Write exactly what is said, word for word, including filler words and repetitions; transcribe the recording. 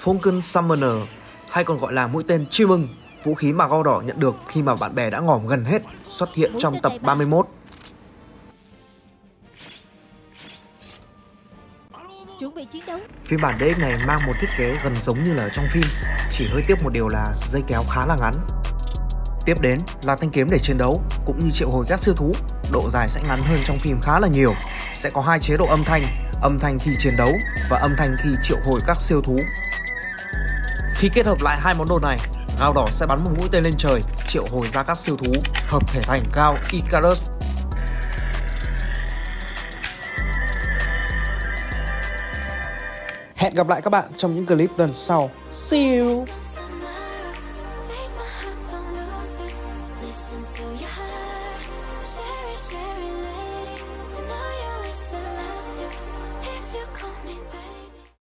Falcon Summoner, hay còn gọi là mũi tên chim ưng, vũ khí mà Gao Đỏ nhận được khi mà bạn bè đã ngỏm gần hết, xuất hiện trong tập ba mươi mốt. Chuẩn bị chiến đấu. Phiên bản đê ích này mang một thiết kế gần giống như là trong phim, chỉ hơi tiếc một điều là dây kéo khá là ngắn. Tiếp đến là thanh kiếm để chiến đấu, cũng như triệu hồi các siêu thú, độ dài sẽ ngắn hơn trong phim khá là nhiều. Sẽ có hai chế độ âm thanh, âm thanh khi chiến đấu và âm thanh khi triệu hồi các siêu thú. Khi kết hợp lại hai món đồ này, Gao Đỏ sẽ bắn một mũi tên lên trời, triệu hồi ra các siêu thú, hợp thể thành Gao Icarus. Hẹn gặp lại các bạn trong những clip lần sau. See you!